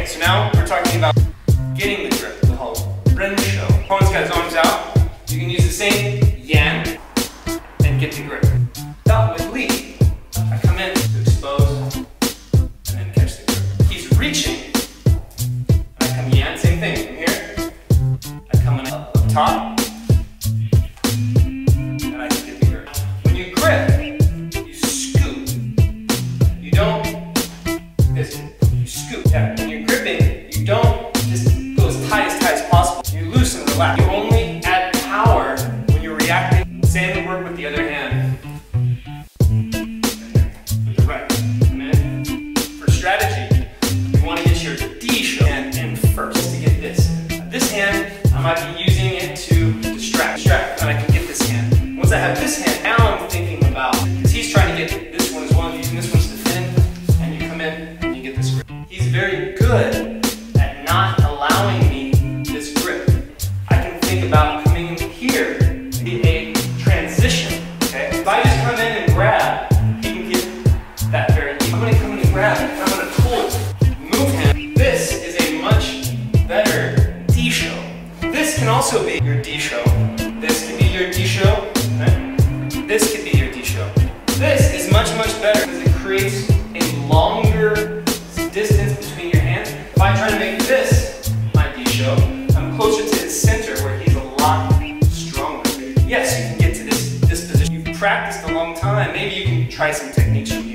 Okay, so now we're talking about getting the grip, the whole Ren show. Opponent's got his arms out. You can use the same yan and get the grip. Now with Lee, I come in to expose and then catch the grip. He's reaching. I come yan, same thing. From here, I come in up top, and I can get the grip. When you grip, you scoop. You don't you scoop. Yeah, when you're gripping, you don't just go as tight as possible. You loosen, relax. You only add power when you're reacting. Same work with the other hand. With the right. And then for strategy, you want to get your D show hand in first to get this. This hand, I might be using it to distract, and I can get this hand. Once I have this hand, now I'm thinking about, because he's trying to get this one as well, using this one to defend, and you come in and you get this grip. He's very good at not allowing me this grip. I can think about coming in here to be a transition. Okay? If I just come in and grab, he can get that very easy. I'm going to come in and grab it, and I'm going to pull, move him. This is a much better D show. This can also be your D show. This can be your D show. Right? This can be your D show. This is much better because it creates a longer distance between your hands. If I try to make this my D show, I'm closer to his center where he's a lot stronger. Yes, you can get to this position. You've practiced a long time. Maybe you can try some techniques from here.